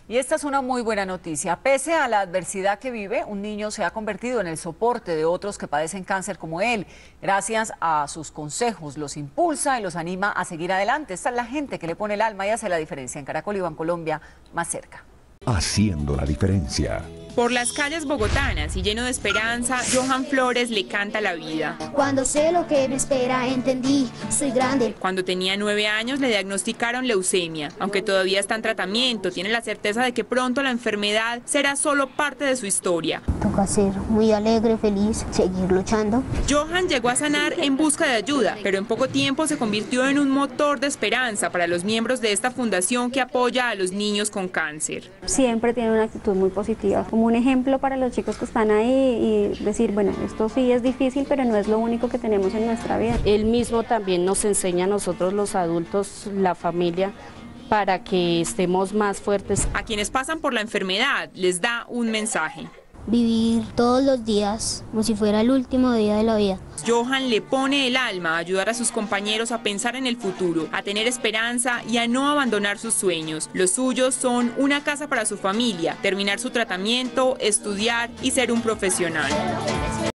Y esta es una muy buena noticia. Pese a la adversidad que vive, un niño se ha convertido en el soporte de otros que padecen cáncer como él. Gracias a sus consejos, los impulsa y los anima a seguir adelante. Esta es la gente que le pone el alma y hace la diferencia. En Caracol y Bancolombia, más cerca. Haciendo la diferencia. Por las calles bogotanas y lleno de esperanza, Johan Flores le canta la vida. Cuando sé lo que me espera, entendí, soy grande. Cuando tenía 9 años le diagnosticaron leucemia. Aunque todavía está en tratamiento, tiene la certeza de que pronto la enfermedad será solo parte de su historia. Toca ser muy alegre, feliz, seguir luchando. Johan llegó a sanar en busca de ayuda, pero en poco tiempo se convirtió en un motor de esperanza para los miembros de esta fundación que apoya a los niños con cáncer. Siempre tiene una actitud muy positiva, como un ejemplo para los chicos que están ahí y decir, bueno, esto sí es difícil, pero no es lo único que tenemos en nuestra vida. Él mismo también nos enseña a nosotros los adultos, la familia, para que estemos más fuertes. A quienes pasan por la enfermedad les da un mensaje. Vivir todos los días como si fuera el último día de la vida. Johan le pone el alma a ayudar a sus compañeros a pensar en el futuro, a tener esperanza y a no abandonar sus sueños. Los suyos son una casa para su familia, terminar su tratamiento, estudiar y ser un profesional.